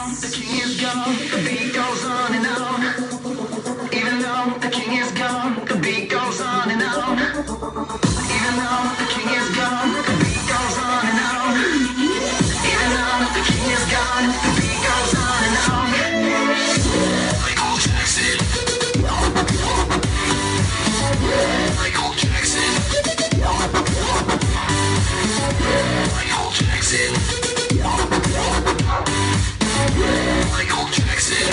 the king is gone, the beat goes on and on. Even though the king is gone, the beat goes on and on. Even though the king is gone, the beat goes on and on. Even though the king is gone, the beat goes on and on. Michael Jackson. Michael Jackson. Michael Jackson. Michael Jackson.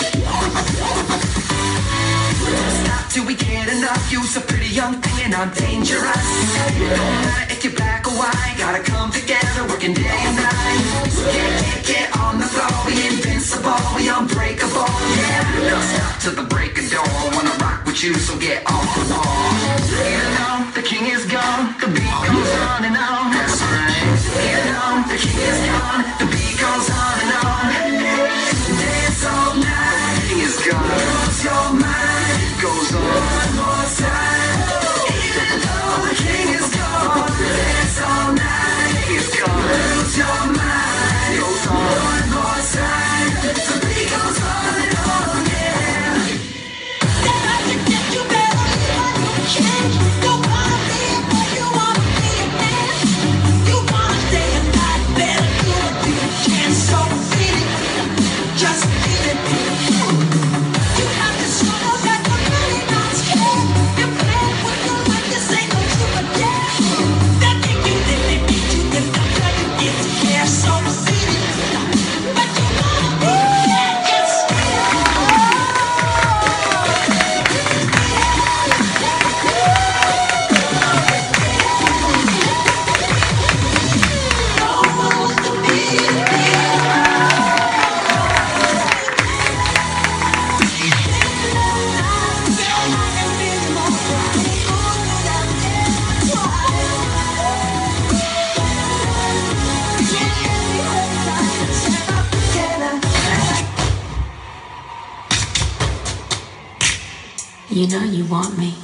Stop till we get enough. You's a pretty young thing and I'm dangerous. Don't matter if you're black or white. Gotta come together, working day and night. So get on the floor. We invincible, we unbreakable. Yeah, don't stop till the break of dawn. Wanna rock with you, so get on the floor. Even though the king is gone, the beat goes on and on. That's right. Even though the king is gone, the beat goes on and on. Dance all night, he is gone. Lose your mind, it goes on. One more time. Even though the king is gone, dance all night, he is gone. Lose your mind, it goes on. One more time, the beat goes on and on, yeah. You better change. Don't wanna be a boy, you wanna be a man. You wanna stay alive, better do it if you can. So feel it, just feel it. You have to show that you're really not scared. You're playing with your life, this ain't no truth or dare. That thing you did, they beat you, if not tell you get scared. So feel it, but you wanna be there, just feel it. You know you want me.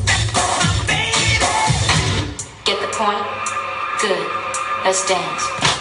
Get the point? Good. Let's dance.